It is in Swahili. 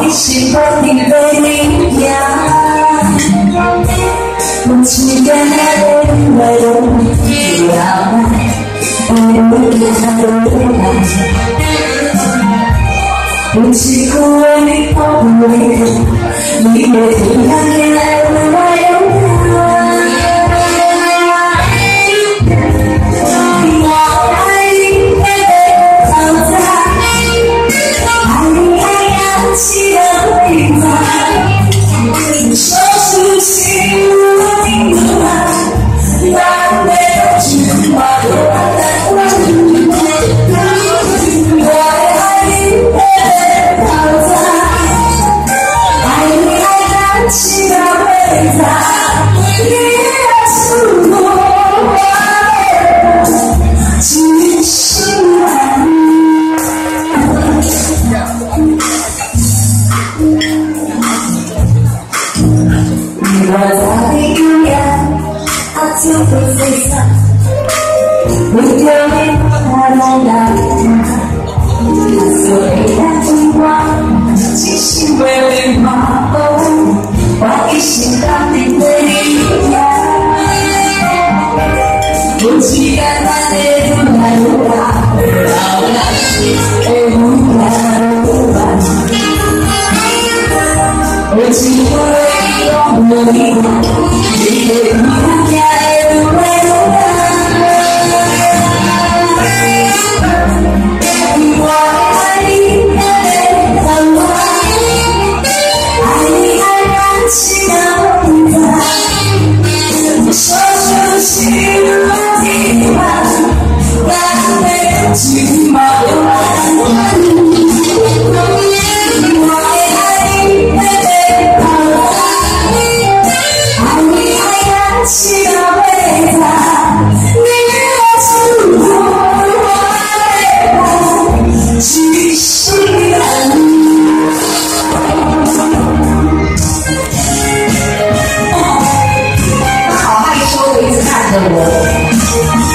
心不停被领养，我只敢爱人来的不要爱，不给他的爱，不只顾为你跑不离开，你也不要爱我来拥抱。 好害羞的，一直看着我。